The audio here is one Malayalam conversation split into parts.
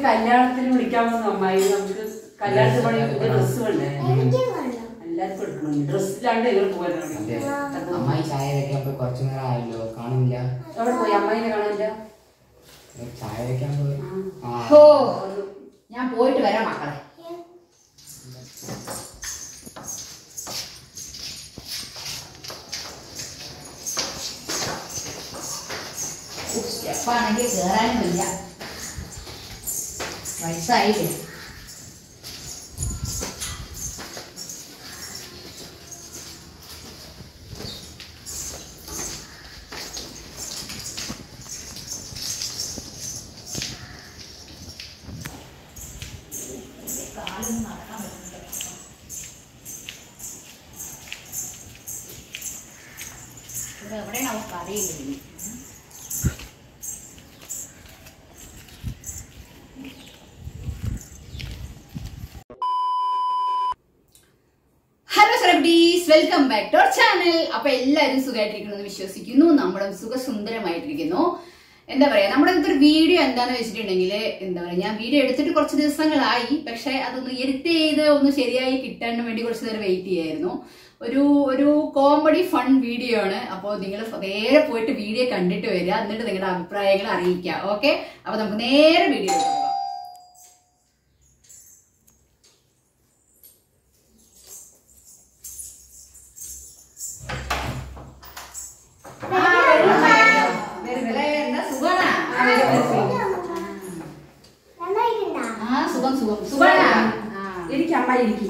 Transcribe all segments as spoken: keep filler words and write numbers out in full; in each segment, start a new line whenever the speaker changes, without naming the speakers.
കല്യാണത്തിന് വിളിക്കാൻ പോകുന്ന അമ്മായി നമുക്ക് കല്യാണത്തിന് പണി ഡ്രസ്സ് വേണ്ടേ എല്ലാവർക്കും എടുക്കണം ഡ്രസ്സിലാണ്ട് ഇവർ പോകാനാണ്
അമ്മായി ചായ വെക്കാൻ പോയി കുറച്ചു നേരം ആയല്ലോ കാണുന്നില്ല
എവിടെ പോയി അമ്മായിനെ കാണാനില്ല
ചായ വെക്കാൻ പോയി
ഓ ഞാൻ പോയിട്ട് വരാം മക്കളെ സ്റ്റെപ്പാണെങ്കിൽ കേറാനും ഇല്ല വയസ്സായില്ലേ എവിടെയാണ് അവർക്ക് അറിയില്ല hello celebrities welcome back to our channel. അപ്പൊ എല്ലാവരും സുഖമായിട്ടിരിക്കണമെന്ന് വിശ്വസിക്കുന്നു. നമ്മളും സുഖസുന്ദരമായിട്ടിരിക്കുന്നു. എന്താ പറയാ നമ്മുടെ ഇന്നത്തെ ഒരു വീഡിയോ എന്താന്ന് വെച്ചിട്ടുണ്ടെങ്കിൽ എന്താ പറയാ ഞാൻ വീഡിയോ എടുത്തിട്ട് കുറച്ച് ദിവസങ്ങളായി. പക്ഷെ അതൊന്ന് എഡിറ്റ് ചെയ്ത് ഒന്ന് ശരിയായി കിട്ടാൻ വേണ്ടി കുറച്ച് നേരം വെയിറ്റ് ചെയ്യായിരുന്നു. ഒരു ഒരു കോമഡി ഫൺ വീഡിയോ ആണ്. അപ്പോൾ നിങ്ങൾ നേരെ പോയിട്ട് വീഡിയോ കണ്ടിട്ട് വരിക, എന്നിട്ട് നിങ്ങളുടെ അഭിപ്രായങ്ങൾ അറിയിക്കുക. ഓക്കെ, അപ്പൊ നമുക്ക് നേരെ വീഡിയോ പോകാം.
എനിക്ക് അമ്മായി ഇരിക്കും.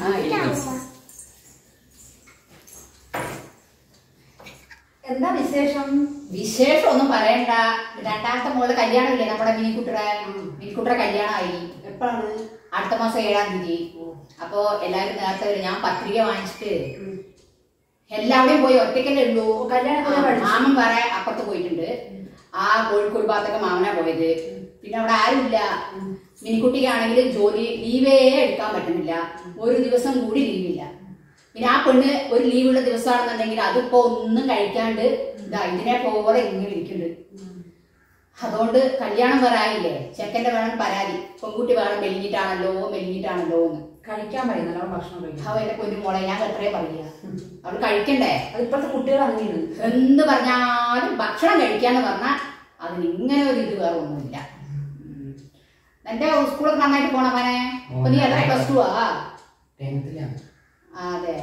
എന്താ വിശേഷം? വിശേഷം ഒന്നും പറയണ്ട. രണ്ടാമത്തെ മോള് കല്യാണമില്ലേ നമ്മുടെ മിനിക്കുട്ടറെ മിനിക്കുട്ടറെ കല്യാണമായി.
എപ്പോഴാണ്?
അടുത്ത മാസം ഏഴാം തീയതി. അപ്പൊ എല്ലാവരും നേരത്തെ വരും. ഞാൻ പത്രിക വാങ്ങിച്ചിട്ട് എല്ലാവരുടെയും പോയി ഒറ്റയ്ക്കല്ലേ ഉള്ളൂ. കല്യാണം മാമൻ വേറെ അപ്പുറത്ത് പോയിട്ടുണ്ട്. ആ കോഴിക്കോട് ഭാഗത്തൊക്കെ മാമനാ പോയത്. പിന്നെ അവിടെ ആരുമില്ല. മിനിക്കുട്ടിക്കാണെങ്കിൽ ജോലി ലീവേ എടുക്കാൻ പറ്റുന്നില്ല. ഒരു ദിവസം കൂടി ലീവില്ല. പിന്നെ ആ പെണ്ണ് ഒരു ലീവുള്ള ദിവസമാണെന്നുണ്ടെങ്കിൽ അതിപ്പോ ഒന്നും കഴിക്കാണ്ട് ഇതാ ഇതിനെ പോലെ ഇങ്ങനെ ഇരിക്കുന്നുണ്ട്. അതുകൊണ്ട് കല്യാണം വേറെ ആയില്ലേ. ചെക്കന്റെ വേണം പരാതി, പെൺകുട്ടി വേണം മെലിഞ്ഞിട്ടാണല്ലോ മെലിഞ്ഞിട്ടാണല്ലോ എന്ന്.
കഴിക്കാൻ പറയും നല്ലോണം ഭക്ഷണം കഴിക്കാം.
അവ എന്റെ പൊന്നു മോളെ ഞാൻ എത്രയും പറയുക, അവൾ കഴിക്കണ്ടേ.
അത് ഇപ്പോഴത്തെ കുട്ടികൾ അങ്ങനെയാണ്.
എന്ത് പറഞ്ഞാലും ഭക്ഷണം കഴിക്കാന്ന് പറഞ്ഞാൽ അതിന് ഇങ്ങനെ ഒരു ഇത് വേറെ ഒന്നുമില്ല. എന്റെ സ്കൂളൊക്കെ നന്നായിട്ട് പോണവനെ. അപ്പൊ നീ എത്ര പ്ലസ് ടു ആ? അതെ,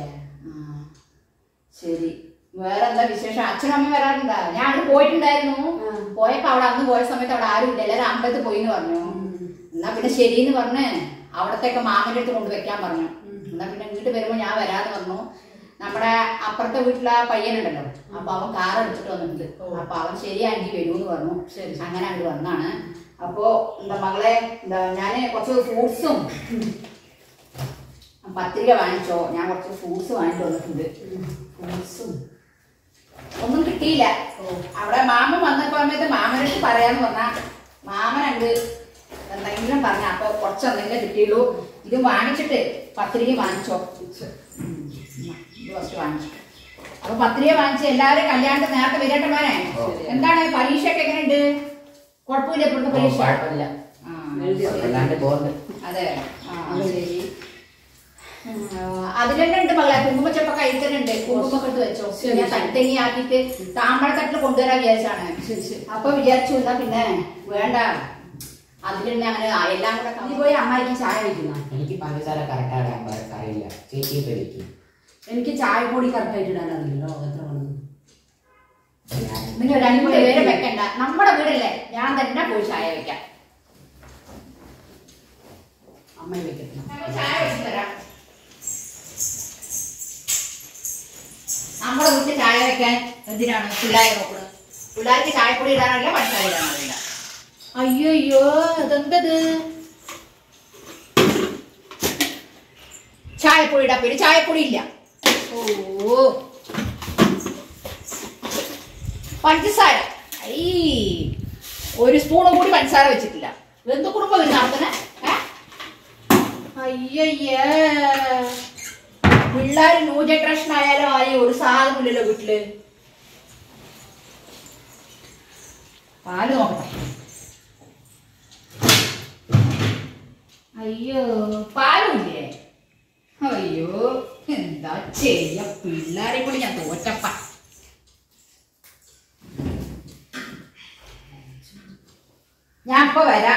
ശരി. വേറെ എന്താ വിശേഷം? അച്ഛനും അമ്മയും വരാറുണ്ടാ? ഞാൻ അവിടെ പോയിട്ടുണ്ടായിരുന്നു. പോയപ്പോ അവിടെ അന്ന് പോയ സമയത്ത് അവിടെ ആരും ഇല്ല, എല്ലാവരും അമ്പലത്തിൽ പോയി എന്ന് പറഞ്ഞു. എന്നാ പിന്നെ ശരിന്ന് പറഞ്ഞ് അവിടത്തേക്ക് മാമന്റെ അടുത്ത് കൊണ്ട് വെക്കാൻ പറഞ്ഞു. എന്നാ പിന്നെ ഇങ്ങോട്ട് വരുമ്പോ ഞാൻ വരാന്ന് പറഞ്ഞു. നമ്മുടെ അപ്പുറത്തെ വീട്ടിലെ പയ്യനുണ്ടല്ലോ, അപ്പൊ അവൻ കാർ എടുത്തിട്ട് വന്നിട്ടുണ്ട്. അപ്പൊ അവൻ ശരി ആന്റി വരൂന്ന് പറഞ്ഞു. അങ്ങനെ അങ്ങോട്ട് വന്നാണ്. അപ്പൊ എന്താ മകളെ, എന്താ ഞാന് കുറച്ച് ഫ്രൂട്ട്സും പത്രിക വാങ്ങിച്ചോ. ഞാൻ കുറച്ച് ഫ്രൂട്ട്സ് വാങ്ങിച്ചു വന്നിട്ടുണ്ട്. ഫ്രൂട്ട്സും ഒന്നും കിട്ടിയില്ല. അവിടെ മാമൻ വന്ന സമയത്ത് മാമനടുത്ത് പറയാന്ന് പറഞ്ഞാ മാമൻ അങ്ങ് എന്തെങ്കിലും പറഞ്ഞ അപ്പൊ കുറച്ച് എന്തെങ്കിലും കിട്ടിയുള്ളൂ. ഇത് വാങ്ങിച്ചിട്ട് പത്രിക വാങ്ങിച്ചോ. ഇത് ഫസ്റ്റ് വാങ്ങിച്ചു. അപ്പൊ പത്രിക വാങ്ങിച്ച് എല്ലാവരും കല്യാണത്തിന് നേരത്തെ വരട്ടെ മോനെ. എന്താണ് പരീക്ഷയൊക്കെ എങ്ങനെയുണ്ട്? കുഴപ്പമില്ല ഇപ്പോഴത്തെ പരീക്ഷ? അതെ, ശരി. അതിലെന്നെ ഉണ്ട് മകളെ, കുങ്കുമച്ചൊക്കെ കഴിക്കുന്നുണ്ട്. കുങ്കുമൊക്കെ എടുത്ത് വെച്ചോ. ഞാൻ തട്ടങ്ങി ആക്കിയിട്ട് താമ്പഴത്തട്ടിൽ കൊണ്ടുവരാൻ വിചാരിച്ചാണ്. അപ്പൊ വിചാരിച്ചു എന്നാ പിന്നെ വേണ്ട, അതിലെന്നെ അങ്ങനെ എല്ലാം കൂടെ. നീ പോയി അമ്മായിക്ക് ചായ വയ്ക്കുന്ന.
എനിക്ക് പഞ്ചസാര കറക്റ്റായിട്ട് അറിയില്ല. ചേച്ചി
എനിക്ക് ചായപ്പൊടി കറക്റ്റായിട്ട് ഇടാനറിയില്ലോ. എത്ര വേണം?
നിങ്ങൾ രണ്ടു പേരെ വെക്കണ്ട, നമ്മുടെ വീടല്ലേ. ഞാൻ തന്നെ പോയി ചായ വെക്കാം.
അമ്മായി വെക്കണം.
ചായ വെച്ച് തരാം. നമ്മുടെ വീട്ടിൽ ചായ വെക്കാൻ എന്തിനാണ് പിള്ളേരെ നോക്കുന്നത്? പിള്ളേർക്ക് ചായപ്പൊടി ഇടാനല്ല പഞ്ചസാര ഇടാനറിയില്ല. അയ്യോ അയ്യോ, അതെന്തത്? ചായപ്പൊടി ഇടാൻ പേര് ചായപ്പൊടി ഇല്ല. ഓ, പഞ്ചസാര ഈ ഒരു സ്പൂണും കൂടി പഞ്ചസാര വെച്ചിട്ടില്ല. എന്ത് കുടുംബം ഒരു നടത്തുന്നെ? അയ്യയ്യ, പിള്ളേർ ന്യൂ ജനറേഷൻ ആയാലും ആയി ഒരു സാധനമില്ലല്ലോ വീട്ടില്. പാല് നോക്കട്ടെ. അയ്യോ പാലില്ലേ? അയ്യോ എന്താ ചെയ്യ, പിള്ളേരെ കൂടി ഞാൻ തോറ്റപ്പ. ഞാൻ ഇപ്പൊ വരാം.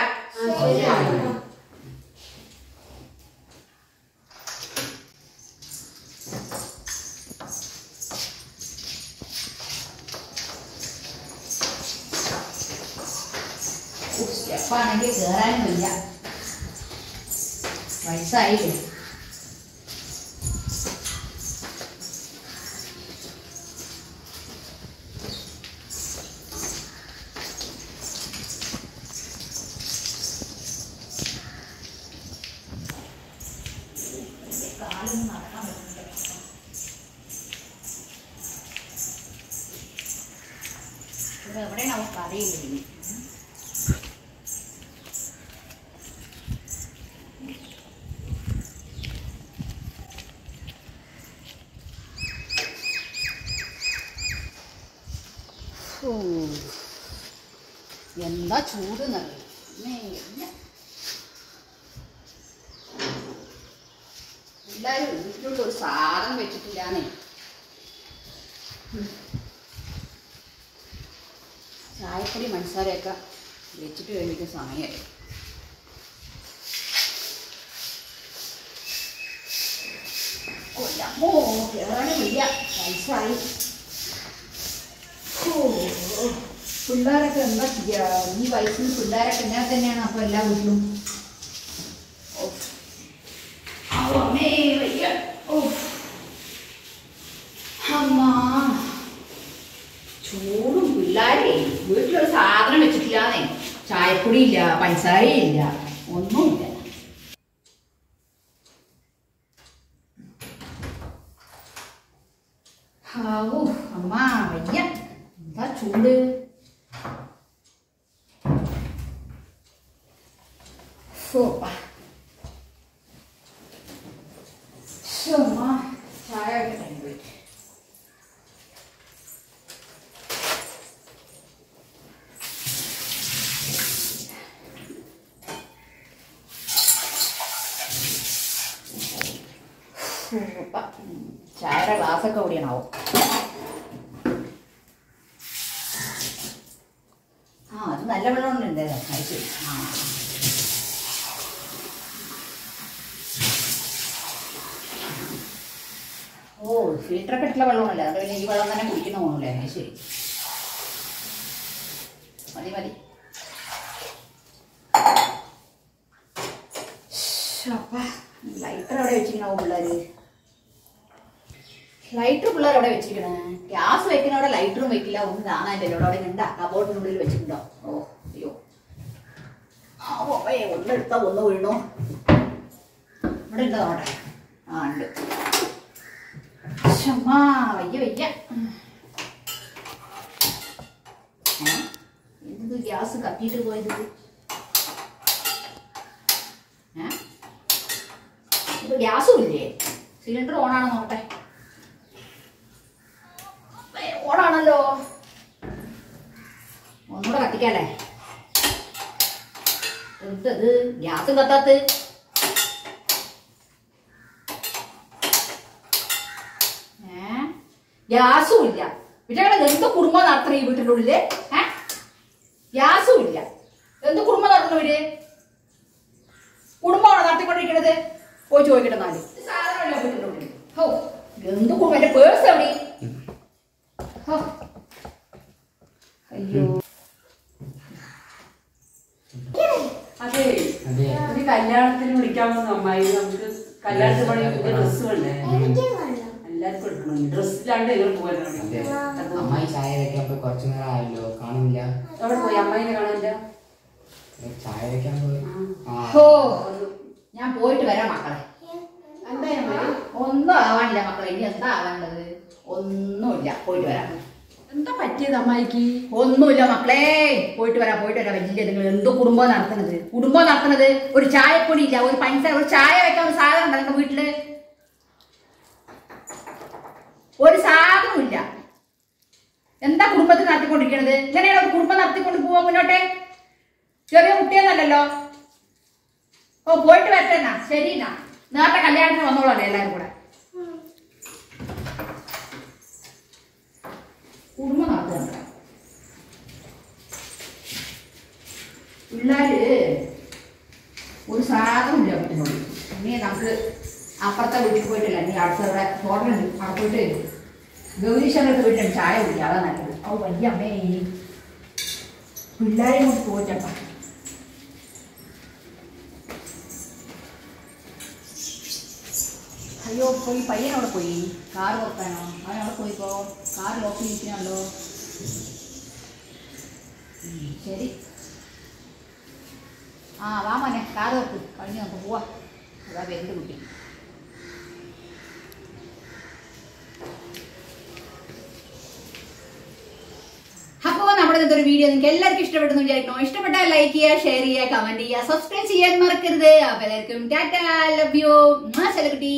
സ്റ്റെപ്പാണെങ്കിൽ കേറാനും വയ്യ, വയസ്സായില്ലേ. കാലൊന്നും നടക്കാൻ പറ്റില്ല. ഇത് എവിടെയാണ് അവർക്ക് അറിയില്ല. എന്താ ചൂട് എന്നറിയാം. എല്ലാരും വീട്ടിലുള്ള ഒരു സാധനം വെച്ചിട്ടില്ലാന്നേ. ചായപ്പൊടി മനസ്സാരയൊക്കെ വെച്ചിട്ട് കഴിഞ്ഞിട്ട് സമയമായി. കൊല്ലമ്മോ കേറാനും വയ്യ, വയസ്സായി. പിള്ളേരൊക്കെ എന്താ ചെയ്യാ, ഈ വയസ്സിൽ പിള്ളേരൊക്കെ ഇങ്ങനെ തന്നെയാണ്. അപ്പൊ എല്ലാ വീട്ടിലും ചൂടും പിള്ളേരെ വീട്ടിലൊരു സാധനം വെച്ചിട്ടില്ലാന്നേ. ചായപ്പൊടി ഇല്ല, പഞ്ചസാരയില്ല, ഒന്നുമില്ല. ഹാവൂ അമ്മ വയ്യ, എന്താ ചൂട്. ചായ പോയി. ചായയുടെ ഗ്ലാസ്സൊക്കെ ഓടിയണാവും. ആ അത് നല്ല വെള്ളം ഉണ്ട്. അത് ശരി. ആ ഓ ഫിൽറ്ററൊക്കെ ഇട്ടുള്ള വെള്ളമല്ല, അത് പിന്നെ ഈ വെള്ളം തന്നെ കുടിക്കുന്ന തോന്നൂലേ. അത് ശരി, മതി മതി. ലൈറ്റർ എവിടെ വെച്ചിരിക്കണാവും പിള്ളേർ? ലൈറ്റർ പിള്ളേർ എവിടെ വെച്ചിരിക്കണേ? ഗ്യാസ് വെക്കുന്നവിടെ ലൈറ്ററും വെക്കില്ല, ഒന്നും കാണാനില്ല. ഇവിടെ അവിടെ ഉണ്ടാ കബോർഡിനുള്ളിൽ വെച്ചിട്ടുണ്ടോ? ഓ അയ്യോ ആ ഓ ഒന്നെടുത്താ ഒന്ന് വീണു. ഇവിടെ ഉണ്ടോ അവിടെ? ആ ഉണ്ട്. ക്ഷമാ വയ്യ വയ്യ. എന്ത് ഗ്യാസ് കത്തിയിട്ട് പോയത്? ഇപ്പൊ ഗ്യാസും ഇല്ലേ? സിലിണ്ടർ ഓണാണ് നോക്കട്ടെ. ഓണാണല്ലോ, ഒന്നുകൂടെ കത്തിക്കാല്ലേ. എന്തത് ഗ്യാസും കത്താത്ത്? ഗ്യാസും ഇല്ല. പിന്നെ എന്ത് കുടുംബം നടത്തണ ഈ വീട്ടിൻ്റെ ഉള്ളില്? ഏ ഗ്യാസും ഇല്ല. എന്ത് കുടുംബം നടത്തുന്നവര്? കുടുംബമാണോ നടത്തിക്കൊണ്ടിരിക്കണത്? പോയി ചോദിക്കട്ടെ. നാല് സാധനമല്ല വീട്ടിൻ്റെ ഉള്ളിൽ. ഓ എന്ത് കുടുംബം? എന്റെ പേഴ്സ് എവിടെ? അയ്യോ
അതെ, ഒരു കല്യാണത്തിന് വിളിക്കാൻ പോകുന്ന അമ്മായി. നമുക്ക് കല്യാണത്തിന് പണി ഡ്രസ്സ് വേണ്ടേ? എല്ലാവർക്കും എടുക്കണം. ഡ്രസ്സിലാണ്ട് ഇവർ പോകാനാണ്.
അമ്മായി ചായ വെക്കാൻ പോയി കുറച്ചു നേരം ആയല്ലോ, കാണുന്നില്ല.
അവിടെ പോയി അമ്മായിനെ കാണാനില്ല.
ചായ വെക്കാൻ പോയി.
ഓ ഞാൻ പോയിട്ട് വരാം മക്കളെ. ഒന്നും ആവാനില്ല മക്കളെ. ഇനി എന്താ ആവാനുള്ളത്? ഒന്നുമില്ല, പോയിട്ട് വരാം.
എന്താ പറ്റിയത് അമ്മായിക്ക്?
ഒന്നുമില്ല മക്കളെ, പോയിട്ട് വരാം പോയിട്ട് വരാം. വലിയ നിങ്ങൾ എന്തോ കുടുംബം നടത്തുന്നത്? കുടുംബം നടത്തുന്നത് ഒരു ചായപ്പൊടി ഇല്ല, ഒരു പഞ്ചസാര, ഒരു ചായ വെക്കാൻ ഒരു സാധനം ഉണ്ടോ നിങ്ങളുടെ വീട്ടില്? ഒരു സാധനവും ഇല്ല. എന്താ കുടുംബത്തിൽ നടത്തിക്കൊണ്ടിരിക്കണത്? ഇങ്ങനെയാണ് ഒരു കുടുംബം നടത്തിക്കൊണ്ട് പോവാൻ മുന്നോട്ടെ? ചെറിയ കുട്ടിയൊന്നല്ലല്ലോ. ഓ പോയിട്ട് വരട്ടെന്നാ ശരി എന്നാ നേരത്തെ കല്യാണത്തിന് വന്നോളാം എല്ലാവരും കൂടെ കുടുംബം നടത്തുന്നുണ്ട് പിള്ളേര് ഒരു സാധനം ഇല്ല പറ്റുന്നുള്ളൂ ഇനി നമുക്ക് അപ്പുറത്തെ വീട്ടിൽ പോയിട്ടില്ല നീ അടുത്തവിടെ ഹോട്ടലുണ്ട് അവിടെ പോയിട്ട് ഗൗരീശ്വരത്ത് വീട്ടിൽ ചായ കുടിക്കുക അതാ നല്ലത് ഓ വലിയ അമ്മേ പിള്ളേരെ കൊണ്ട് പോയിട്ടപ്പ അയ്യോ പോയി പയ്യനവിടെ പോയി കാർ തുറക്കാനോ അവനവിടെ പോയിക്കോ കാർ ലോക്ക് ചെയ്യിക്കണല്ലോ ശരി ആ വാ മോനെ കാർ തുറക്ക് കഴിഞ്ഞ് നമുക്ക് പോവാ അതാ വരുന്നത് കുട്ടി അപ്പോൾ നമ്മുടെ ഇന്നത്തെ ഒരു വീഡിയോ നിങ്ങൾക്ക് എല്ലാവർക്കും ഇഷ്ടപ്പെട്ടെന്ന് വിചാരിക്കണോ ഇഷ്ടപ്പെട്ടാൽ ലൈക്ക് ചെയ്യുക ഷെയർ ചെയ്യുക കമന്റ് ചെയ്യുക സബ്സ്ക്രൈബ് ചെയ്യാൻ മറക്കരുത് അപ്പോൾ എല്ലാവർക്കും ടാറ്റാ ലവ് യു മാ ചെലക്കുട്ടി